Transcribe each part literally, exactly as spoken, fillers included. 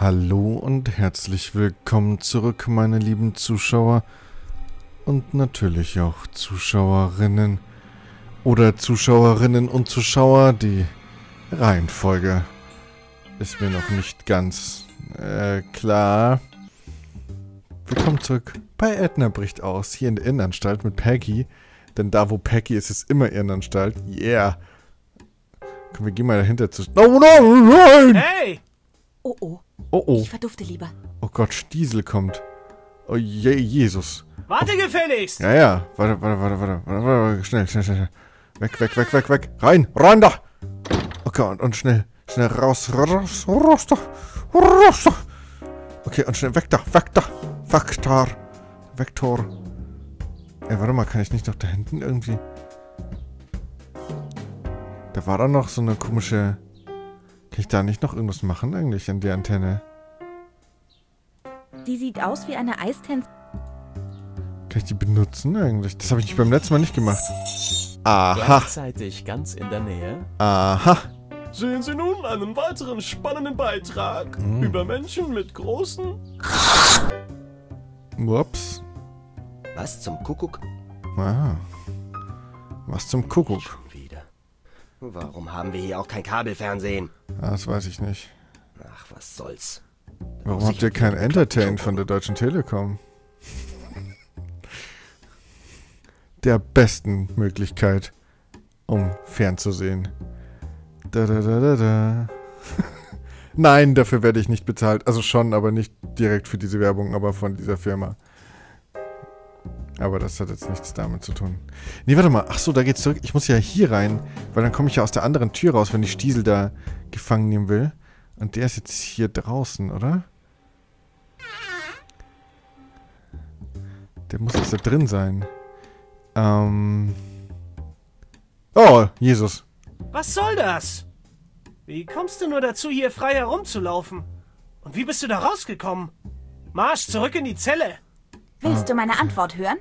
Hallo und herzlich willkommen zurück, meine lieben Zuschauer und natürlich auch Zuschauerinnen oder Zuschauerinnen und Zuschauer. Die Reihenfolge ist mir noch nicht ganz äh, klar. Willkommen zurück bei Edna bricht aus, hier in der Irrenanstalt mit Peggy. Denn da, wo Peggy ist, ist immer Irrenanstalt. Yeah. Komm, wir gehen mal dahinter zu... Oh nein, nein! Hey! Oh oh. Oh oh. Ich verdufte lieber. Oh Gott, Stiesel kommt. Oh je, Jesus. Warte gefälligst! Ja, ja. Warte, warte, warte, warte, warte, warte. Schnell, schnell, schnell. Weg, weg, weg, weg, weg. Rein, rein da! Okay, und, und schnell, schnell raus, raus, raus da, raus da. Okay, und schnell weg da, weg da. Vektor. Vektor. Ey, warte mal, kann ich nicht noch da hinten irgendwie... Da war da noch so eine komische... Kann ich da nicht noch irgendwas machen eigentlich an der Antenne? Die sieht aus wie eine Eistänzerin. Kann ich die benutzen eigentlich? Das habe ich beim letzten Mal nicht gemacht. Aha. Gleichzeitig ganz in der Nähe. Aha. Sehen Sie nun einen weiteren spannenden Beitrag Mhm. über über Menschen mit großen... Ups. Was zum Kuckuck? Aha. Was zum Kuckuck. Schon wieder. Warum haben wir hier auch kein Kabelfernsehen? Ah, das weiß ich nicht. Ach, was soll's. Warum habt ihr kein Entertain von der Deutschen Telekom? Der besten Möglichkeit, um fernzusehen. Da, da, da, da, da. Nein, dafür werde ich nicht bezahlt. Also schon, aber nicht direkt für diese Werbung, aber von dieser Firma. Aber das hat jetzt nichts damit zu tun. Nee, warte mal. Ach so, da geht's zurück. Ich muss ja hier rein, weil dann komme ich ja aus der anderen Tür raus, wenn ich Stiesel da gefangen nehmen will. Und der ist jetzt hier draußen, oder? Der muss jetzt da drin sein. Ähm... Oh, Jesus. Was soll das? Wie kommst du nur dazu, hier frei herumzulaufen? Und wie bist du da rausgekommen? Marsch zurück in die Zelle! Willst du meine Antwort hören?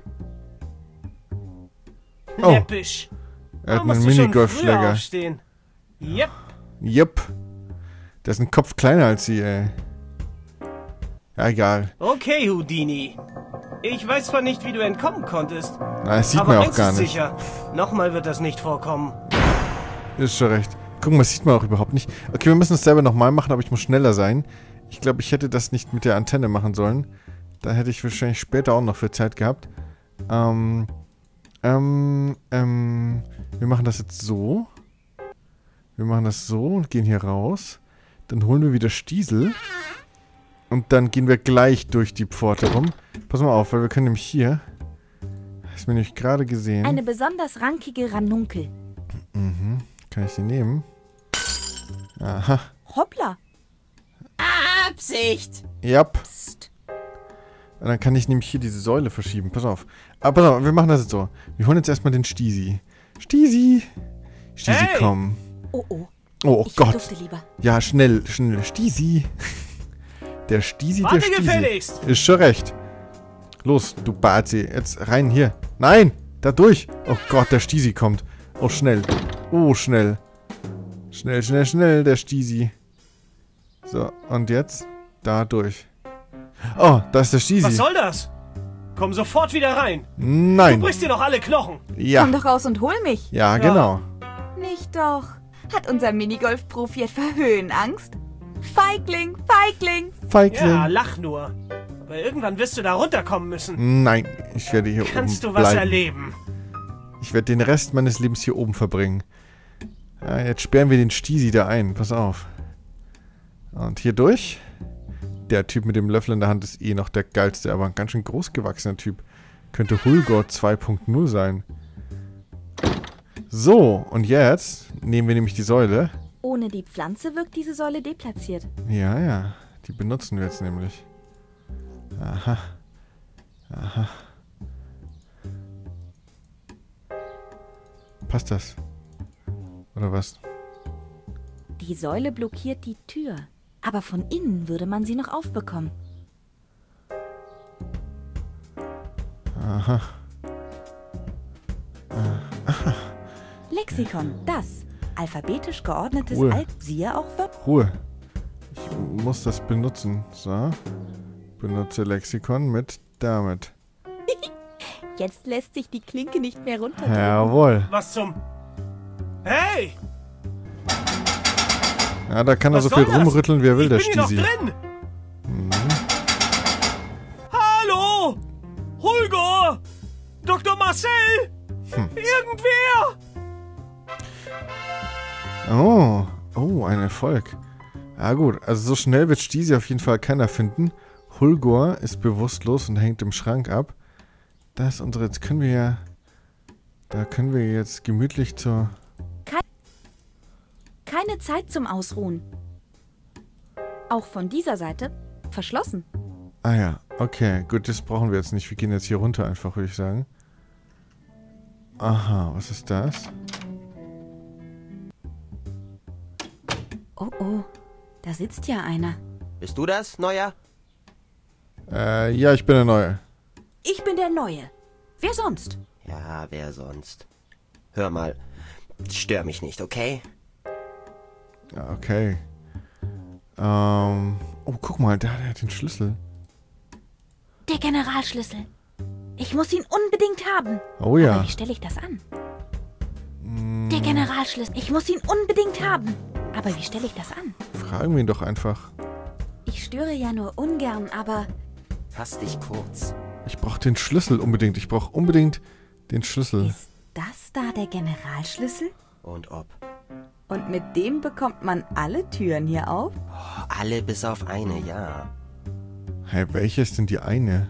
Oh. Läppisch! Er hat Warum einen musst du schon früher Minigolfschläger. aufstehen? Yep. Jupp. Der ist ein Kopf kleiner als sie, ey. Ja, egal. Okay, Houdini. Ich weiß zwar nicht, wie du entkommen konntest, Na, das sieht aber man auch eins gar ist nicht. sicher. Nochmal wird das nicht vorkommen. Ist schon recht. Guck mal, das sieht man auch überhaupt nicht. Okay, wir müssen es selber nochmal machen, aber ich muss schneller sein. Ich glaube, ich hätte das nicht mit der Antenne machen sollen. Da hätte ich wahrscheinlich später auch noch für Zeit gehabt. Ähm, ähm, ähm, wir machen das jetzt so. Wir machen das so und gehen hier raus. Dann holen wir wieder Stiesel. Und dann gehen wir gleich durch die Pforte rum. Pass mal auf, weil wir können nämlich hier... Hast du mir nämlich gerade gesehen. Eine besonders rankige Ranunkel. Mhm. Kann ich die nehmen? Aha. Hoppla. Absicht! Yep. Psst. Und dann kann ich nämlich hier diese Säule verschieben. Pass auf. Aber pass auf, wir machen das jetzt so. Wir holen jetzt erstmal den Stiesi. Stiesi! Stiesi, Hey! komm. Oh oh. Oh, oh Ich Gott. verdufte lieber. Ja, schnell, schnell. Stiesi. Der Stiesi, der Warte Stiesi. gefälligst! Ist schon recht. Los, du Bazi. Jetzt rein hier. Nein! Da durch. Oh Gott, der Stiesi kommt. Oh, schnell. Oh, schnell. Schnell, schnell, schnell, der Stiesi. So, und jetzt da durch. Oh, da ist der Stiesi. Was soll das? Komm sofort wieder rein! Du Nein. brichst dir doch alle Knochen! Ja. Komm doch raus und hol mich. Ja, genau. Nicht doch. Hat unser Minigolf-Profi etwa Höhenangst? Feigling, Feigling. Feigling. Ja, lach nur. Aber irgendwann wirst du da runterkommen müssen. Nein, ich werde hier Kannst oben du was bleiben. erleben? Ich werde den Rest meines Lebens hier oben verbringen. Ja, jetzt sperren wir den Stiesi da ein. Pass auf. Und hier durch. Der Typ mit dem Löffel in der Hand ist eh noch der geilste, aber ein ganz schön großgewachsener Typ. Könnte Hulgor zwei Punkt null sein. So, und jetzt nehmen wir nämlich die Säule. Ohne die Pflanze wirkt diese Säule deplatziert. Ja, ja. Die benutzen wir jetzt nämlich. Aha. Aha. Passt das? Oder was? Die Säule blockiert die Tür. Aber von innen würde man sie noch aufbekommen. Aha. Lexikon, das. Alphabetisch geordnetes Ruhe. Alt, siehe auch Wörter. Ruhe. Ich muss das benutzen. So. Benutze Lexikon mit damit. Jetzt lässt sich die Klinke nicht mehr runter. Jawohl. Was zum... Hey! Ja, da kann er Was so soll viel das? rumrütteln, wie er will, Ich der bin hier noch Stisi. drin! Hallo! Holger! Doktor Marcel! Hm. Irgendwer! Oh, oh, ein Erfolg. Ja gut, also so schnell wird Stisi auf jeden Fall keiner finden. Holger ist bewusstlos und hängt im Schrank ab. Das ist unsere, jetzt können wir ja, da können wir jetzt gemütlich zur... Keine Zeit zum Ausruhen. Auch von dieser Seite verschlossen. Ah ja, okay, gut, das brauchen wir jetzt nicht. Wir gehen jetzt hier runter einfach, würde ich sagen. Aha, was ist das? Oh oh, da sitzt ja einer. Bist du das, Neuer? Äh, ja, ich bin der Neue. Ich bin der Neue. Wer sonst? Ja, wer sonst? Hör mal, stör mich nicht, okay? Ja, okay. Ähm, oh, guck mal, der, der hat den Schlüssel. Der Generalschlüssel. Ich muss ihn unbedingt haben. Oh ja. Aber wie stelle ich das an? Der Generalschlüssel. Ich muss ihn unbedingt haben. Aber wie stelle ich das an? Fragen wir ihn doch einfach. Ich störe ja nur ungern, aber... Fass dich kurz. Ich brauche den Schlüssel unbedingt. Ich brauche unbedingt den Schlüssel. Ist das da der Generalschlüssel? Und ob? Und mit dem bekommt man alle Türen hier auf? Oh, alle bis auf eine, ja. Hä, welche ist denn die eine?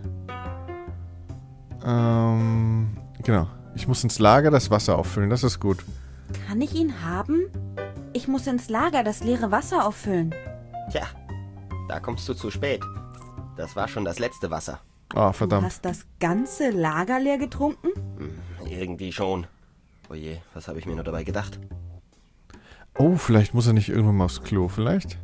Ähm, genau. Ich muss ins Lager das Wasser auffüllen. Das ist gut. Kann ich ihn haben? Ich muss ins Lager das leere Wasser auffüllen. Tja, da kommst du zu spät. Das war schon das letzte Wasser. Ah, Du verdammt. hast das ganze Lager leer getrunken? Hm, irgendwie schon. Oje, was habe ich mir nur dabei gedacht? Oh, vielleicht muss er nicht irgendwann mal aufs Klo. Vielleicht?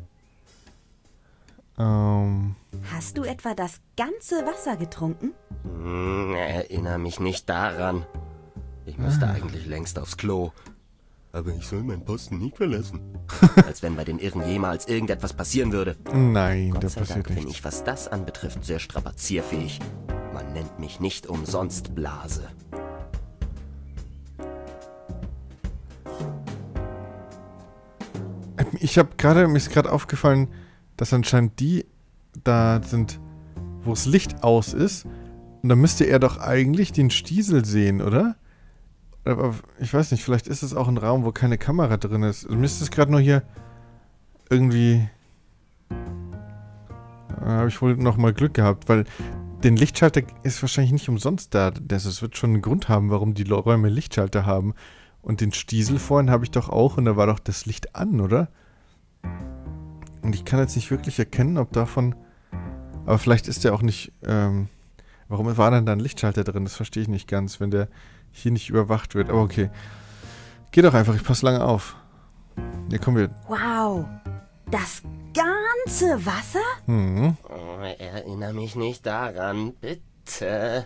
Ähm, Hast du etwa das ganze Wasser getrunken? Hm, erinnere mich nicht daran. Ich müsste eigentlich längst aufs Klo. Aber ich soll meinen Posten nicht verlassen. Als wenn bei den Irren jemals irgendetwas passieren würde. nein, Gott da sei passiert Dank bin nichts. ich, was das anbetrifft, sehr strapazierfähig. Man nennt mich nicht umsonst Blase. Ich habe gerade, mir ist gerade aufgefallen, dass anscheinend die da sind, wo das Licht aus ist. Und da müsste er doch eigentlich den Stiesel sehen, oder? Aber ich weiß nicht, vielleicht ist es auch ein Raum, wo keine Kamera drin ist. Du müsstest gerade nur hier irgendwie... Da habe ich wohl noch mal Glück gehabt, weil den Lichtschalter ist wahrscheinlich nicht umsonst da. Es wird schon einen Grund haben, warum die Räume Lichtschalter haben. Und den Stiesel vorhin habe ich doch auch und da war doch das Licht an, oder? Und ich kann jetzt nicht wirklich erkennen, ob davon... Aber vielleicht ist der auch nicht... Ähm, warum war denn da ein Lichtschalter drin? Das verstehe ich nicht ganz, wenn der hier nicht überwacht wird. Aber okay. Geh doch einfach, ich passe lange auf. Hier kommen wir... Wow, das ganze Wasser? Hm. Oh, erinnere mich nicht daran, bitte.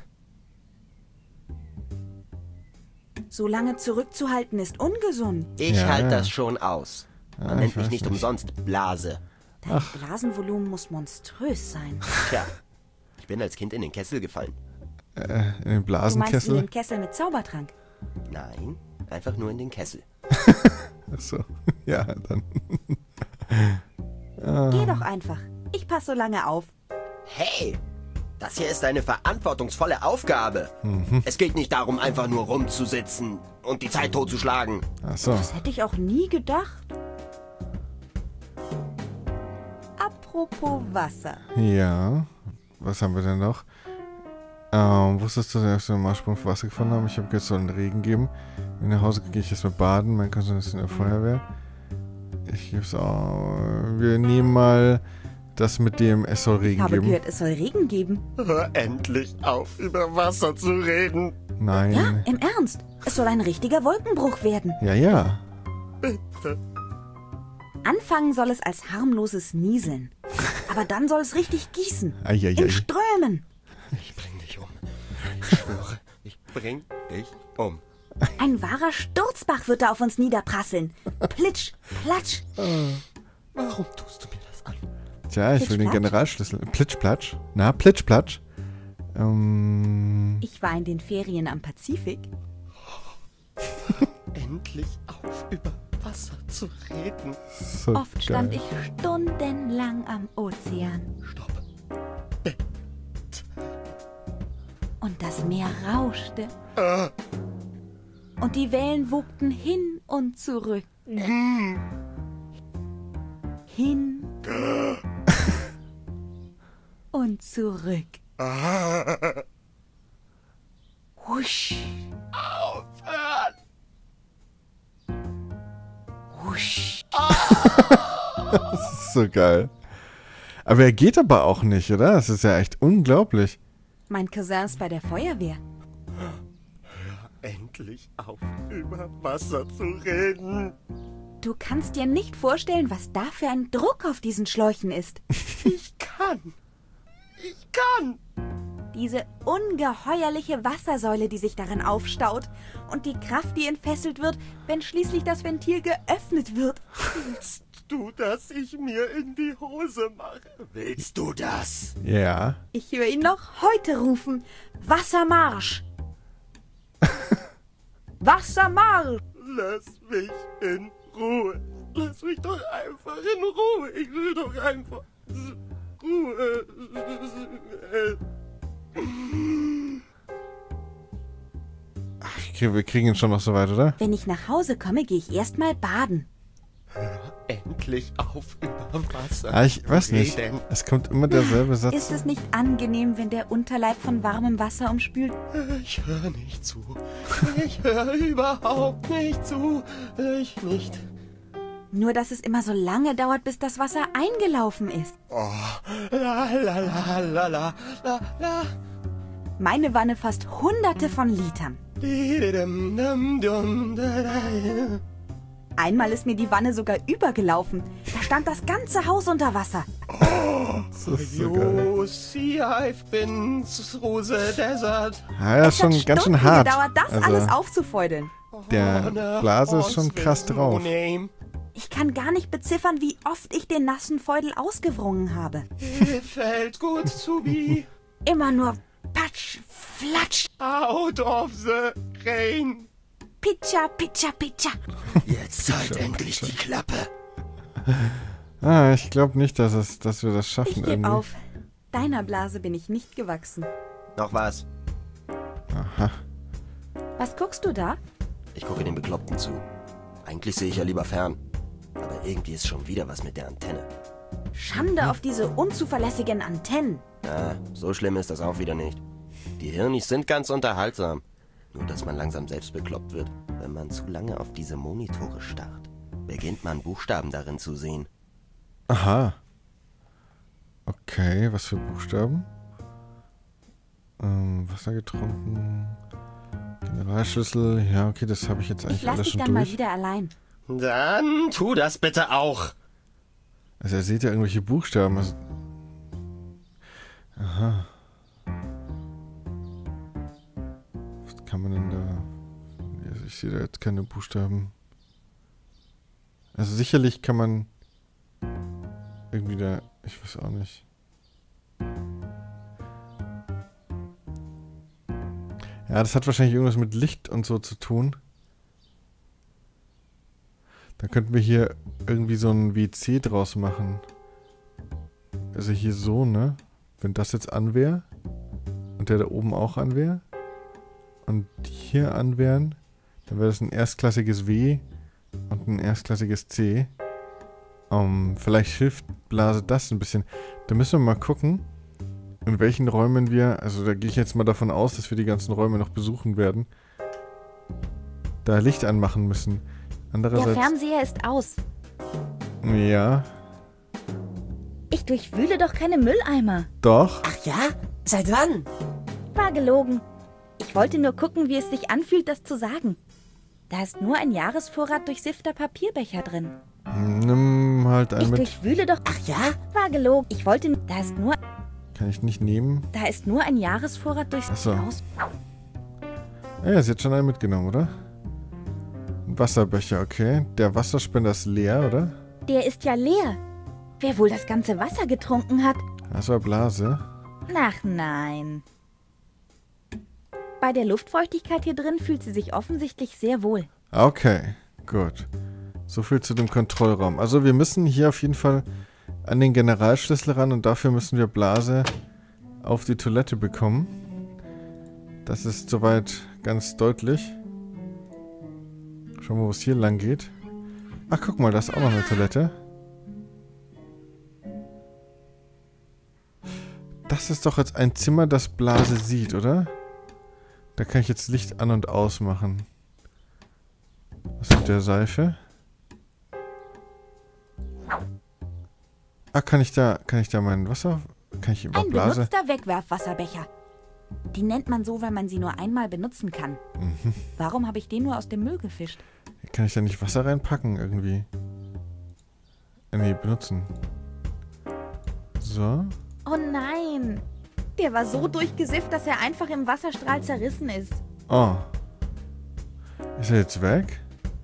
So lange zurückzuhalten ist ungesund. Ich Ja, halte ja. das schon aus. Man Ja, nennt ich mich weiß nicht nicht. umsonst Blase. Dein Blasenvolumen muss monströs sein. Tja, ich bin als Kind in den Kessel gefallen. Äh, in den Du meinst in Blasenkessel? den Kessel mit Zaubertrank? Nein, einfach nur in den Kessel. Achso. Ja, dann. Geh doch einfach. Ich passe so lange auf. Hey, das hier ist eine verantwortungsvolle Aufgabe. Es geht nicht darum, einfach nur rumzusitzen und die Zeit totzuschlagen. Achso. Das hätte ich auch nie gedacht. Apropos Wasser. Ja. Was haben wir denn noch? Ähm, wusstest du, dass wir einen Marschsprung für Wasser gefunden haben? Ich habe jetzt soll einen Regen geben. Wenn ich nach Hause gehe ich erstmal baden. Mein Cousin ist in der Feuerwehr. Ich gebe es auch. Wir nehmen mal das mit dem, es soll Ich Regen habe geben. gehört, es soll Regen geben. Hör endlich auf, über Wasser zu reden. Nein. Ja, im Ernst. Es soll ein richtiger Wolkenbruch werden. Ja, ja. Bitte. Anfangen soll es als harmloses Nieseln. Aber dann soll es richtig gießen. Eieiei. In Strömen. Ich bring dich um. Ich schwöre, ich bring dich um. Ein wahrer Sturzbach wird da auf uns niederprasseln. Plitsch, platsch. Warum tust du mir das an? Tja, ich will den Plitschplatsch? Generalschlüssel. Plitschplatsch? Na, Plitschplatsch? Ähm... Ich war in den Ferien am Pazifik. Endlich auf, über Wasser zu reden. So Oft geil. stand ich stundenlang am Ozean. Stopp. Und das Meer rauschte. Ah. Und die Wellen wogten hin und zurück. Hin und zurück. Husch. Aufhören! Husch. Das ist so geil. Aber er geht aber auch nicht, oder? Das ist ja echt unglaublich. Mein Cousin ist bei der Feuerwehr. Endlich auf, über Wasser zu reden. Du kannst dir nicht vorstellen, was da für ein Druck auf diesen Schläuchen ist. Ich kann. Ich kann. Diese ungeheuerliche Wassersäule, die sich darin aufstaut. Und die Kraft, die entfesselt wird, wenn schließlich das Ventil geöffnet wird. Willst du, dass ich mir in die Hose mache? Willst du das? Ja. Ich höre ihn noch heute rufen. Wassermarsch! Wassermarsch! Lass mich in Ruhe. Lass mich doch einfach in Ruhe. Ich will doch einfach Ruhe. Ach, ich krieg, wir kriegen ihn schon noch so weit, oder? Wenn ich nach Hause komme, gehe ich erstmal baden. Endlich auf, über Wasser. Ah, ich weiß nicht. reden. Es kommt immer derselbe Satz. Ist es nicht angenehm, wenn der Unterleib von warmem Wasser umspült? Ich höre nicht zu. Ich höre überhaupt nicht zu. Ich nicht. Nur, dass es immer so lange dauert, bis das Wasser eingelaufen ist. Oh, la la la la la la la. Meine Wanne fasst hunderte von Litern. Einmal ist mir die Wanne sogar übergelaufen. Da stand das ganze Haus unter Wasser. Das ist so geil. You see, I've been through the desert. Ah, ja, ist schon Es hat ganz schön Stunden hart. gedauert, das Also, alles aufzufeudeln. der Blase ist schon krass drauf. Name. Ich kann gar nicht beziffern, wie oft ich den nassen Feudel ausgewrungen habe. It felt good to be Immer nur patsch, flatsch, out of the rain. pitscha, pitscha, pitscha. Jetzt halt endlich die Klappe. Ah, ich glaube nicht, dass, es, dass wir das schaffen Ich gebe irgendwie. auf. Deiner Blase bin ich nicht gewachsen. Noch was? Aha. Was guckst du da? Ich gucke den Bekloppten zu. Eigentlich sehe ich ja lieber fern. Aber irgendwie ist schon wieder was mit der Antenne. Schande auf diese unzuverlässigen Antennen. Na, so schlimm ist das auch wieder nicht. Die Hirnis sind ganz unterhaltsam. Nur, dass man langsam selbst bekloppt wird, wenn man zu lange auf diese Monitore starrt. Beginnt man Buchstaben darin zu sehen. Aha. Okay, was für Buchstaben? Ähm, Wasser getrunken. Generalschlüssel. Ja, okay, das habe ich jetzt Ich eigentlich lass alles dich schon dann mal durch. wieder allein. Dann tu das bitte auch. Also er sieht ja irgendwelche Buchstaben. Also aha. Was kann man denn da... Also ich sehe da jetzt keine Buchstaben. Also sicherlich kann man irgendwie da... Ich weiß auch nicht. Ja, das hat wahrscheinlich irgendwas mit Licht und so zu tun. Dann könnten wir hier irgendwie so ein W C draus machen. Also hier so, ne? Wenn das jetzt an wäre und der da oben auch an wäre und hier an wären, dann wäre das ein erstklassiges W und ein erstklassiges C. Um, vielleicht hilft Blase das ein bisschen. Da müssen wir mal gucken, in welchen Räumen wir, also da gehe ich jetzt mal davon aus, dass wir die ganzen Räume noch besuchen werden, da Licht anmachen müssen. Der Andererseits... Fernseher ist aus. Ja, Ich durchwühle doch keine Mülleimer. doch. Ach ja? Seit wann? War gelogen. Ich wollte nur gucken, wie es sich anfühlt, das zu sagen. Da ist nur ein Jahresvorrat durchsiffter Papierbecher drin. Nimm halt einen Ich mit. durchwühle doch... Ach ja? War gelogen. Ich wollte... Da ist nur... Kann ich nicht nehmen. Da ist nur ein Jahresvorrat durchs... Ach so. Aus... Ja, sie hat schon einen mitgenommen, oder? Ein Wasserbecher, okay. Der Wasserspender ist leer, oder? Der ist ja leer. Wer wohl das ganze Wasser getrunken hat? Das war Blase. Ach nein. Bei der Luftfeuchtigkeit hier drin fühlt sie sich offensichtlich sehr wohl. Okay, gut. So viel zu dem Kontrollraum. Also wir müssen hier auf jeden Fall an den Generalschlüssel ran und dafür müssen wir Blase auf die Toilette bekommen. Das ist soweit ganz deutlich. Schauen wir, wo es hier lang geht. Ach, guck mal, da ist auch noch eine Toilette. Das ist doch jetzt ein Zimmer, das Blase sieht, oder? Da kann ich jetzt Licht an- und ausmachen. Was mit der Seife? Ah, kann ich da, kann ich da mein Wasser, kann ich über Ein Blase? benutzter Wegwerfwasserbecher. Die nennt man so, weil man sie nur einmal benutzen kann. Mhm. Warum habe ich den nur aus dem Müll gefischt? Kann ich da nicht Wasser reinpacken irgendwie? Äh, nee, benutzen. So. Oh nein! Der war so durchgesifft, dass er einfach im Wasserstrahl zerrissen ist. Oh. Ist er jetzt weg?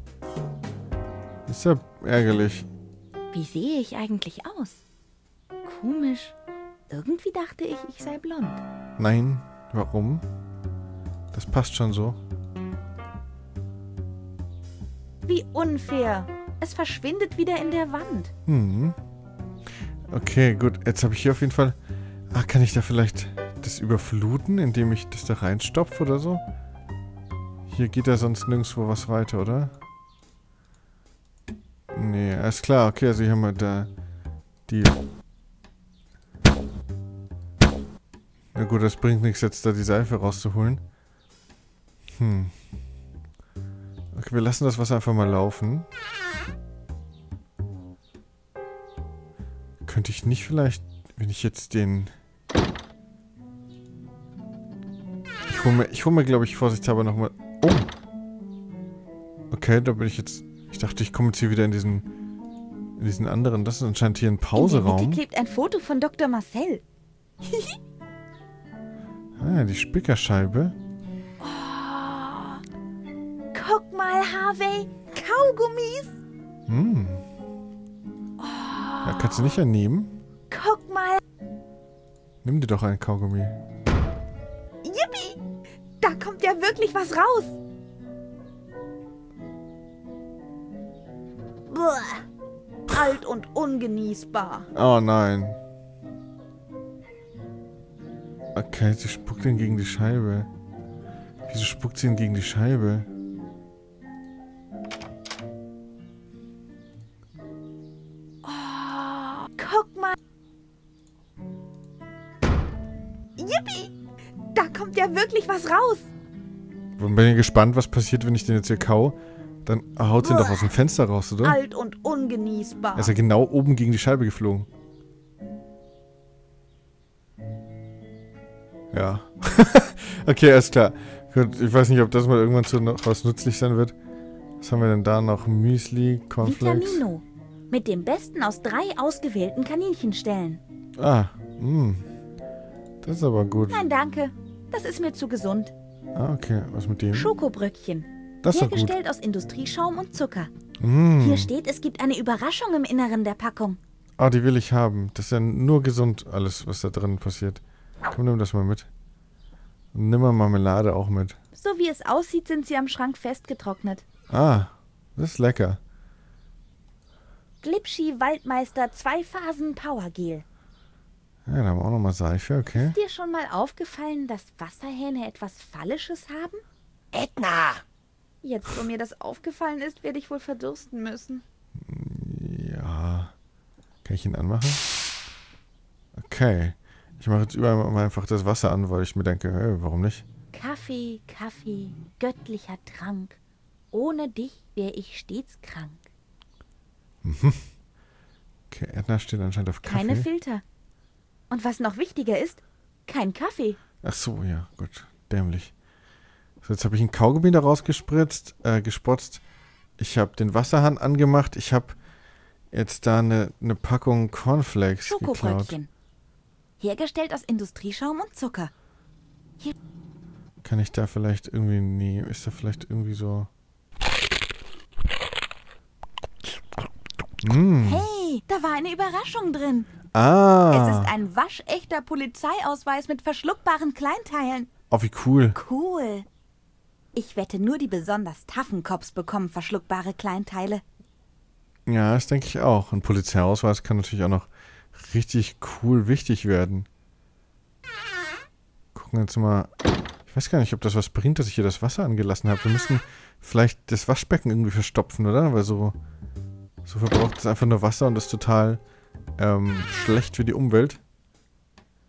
Ist ja ärgerlich. Wie sehe ich eigentlich aus? Komisch. Irgendwie dachte ich, ich sei blond. Nein, warum? Das passt schon so. Wie unfair. Es verschwindet wieder in der Wand. Hm. Okay, gut. Jetzt habe ich hier auf jeden Fall... Ach, kann ich da vielleicht das überfluten, indem ich das da reinstopfe oder so? Hier geht ja sonst nirgendwo was weiter, oder? Nee, alles klar. Okay, also hier haben wir da die... Na gut, das bringt nichts, jetzt da die Seife rauszuholen. Hm. Okay, wir lassen das Wasser einfach mal laufen. Könnte ich nicht vielleicht, wenn ich jetzt den... Ich hole mir, ich hole mir, glaube ich, vorsichtshalber nochmal... Oh! Okay, da bin ich jetzt... Ich dachte, ich komme jetzt hier wieder in diesen... In diesen anderen... Das ist anscheinend hier ein In der Pauseraum. Mitte klebt ein Foto von Doktor Marcel. Ah, die Spickerscheibe. Oh, guck mal, Harvey. Kaugummis. Hm. Ja, kannst du nicht ernehmen? Guck mal. Nimm dir doch einen Kaugummi. Yippie. Da kommt ja wirklich was raus. Buh. Alt und ungenießbar. Oh nein. Okay, sie spuckt ihn gegen die Scheibe. Wieso spuckt sie ihn gegen die Scheibe? Oh, guck mal. Yippie. Da kommt ja wirklich was raus. Und bin ich gespannt, was passiert, wenn ich den jetzt hier kau. Dann haut sie ihn doch aus dem Fenster raus, oder? Alt und ungenießbar. Er ist ja genau oben gegen die Scheibe geflogen. Ja. Okay, alles klar. Gut, ich weiß nicht, ob das mal irgendwann zu noch was nützlich sein wird. Was haben wir denn da noch? Müsli, Cornflakes. Vitamino. Mit dem besten aus drei ausgewählten Kaninchenstellen. Ah, mh. Das ist aber gut. Nein, danke. Das ist mir zu gesund. Ah, okay. Was mit dem? Schokobröckchen. Das ist doch gut. Hergestellt aus Industrieschaum und Zucker. Mm. Hier steht, es gibt eine Überraschung im Inneren der Packung. Ah, die will ich haben. Das ist ja nur gesund, alles, was da drin passiert. Komm, nimm das mal mit. Und nimm mal Marmelade auch mit. So wie es aussieht, sind sie am Schrank festgetrocknet. Ah, das ist lecker. Glipschi Waldmeister Zwei-Phasen Powergel. Ja, da haben wir auch nochmal Seife, okay. Ist dir schon mal aufgefallen, dass Wasserhähne etwas Phallisches haben? Edna! Jetzt, wo mir das aufgefallen ist, werde ich wohl verdursten müssen. Ja. Kann ich ihn anmachen? Okay. Ich mache jetzt überall mal einfach das Wasser an, weil ich mir denke, hey, warum nicht? Kaffee, Kaffee, göttlicher Trank. Ohne dich wäre ich stets krank. Mhm. Okay, Edna steht anscheinend auf Kaffee. Keine Filter. Und was noch wichtiger ist, kein Kaffee. Ach so, ja, gut. Dämlich. So, jetzt habe ich einen Kaugummi da rausgespritzt, äh, gespotzt. Ich habe den Wasserhahn angemacht. Ich habe jetzt da eine, eine Packung Cornflakes geklaut. Schokobrötchen. Hergestellt aus Industrieschaum und Zucker. Hier. Kann ich da vielleicht irgendwie... Nee, ist da vielleicht irgendwie so... Mmh. Hey, Nee, da war eine Überraschung drin. Ah. Es ist ein waschechter Polizeiausweis mit verschluckbaren Kleinteilen. Oh, wie cool. Cool. Ich wette, nur die besonders taffen Cops bekommen verschluckbare Kleinteile. Ja, das denke ich auch. Ein Polizeiausweis kann natürlich auch noch richtig cool wichtig werden. Gucken wir jetzt mal. Ich weiß gar nicht, ob das was bringt, dass ich hier das Wasser angelassen habe. Wir müssten vielleicht das Waschbecken irgendwie verstopfen, oder? Weil so, so verbraucht es einfach nur Wasser und das ist total ähm, schlecht für die Umwelt.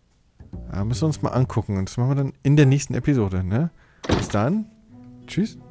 Ja, müssen wir uns mal angucken. Und das machen wir dann in der nächsten Episode, ne? Bis dann. Tschüss.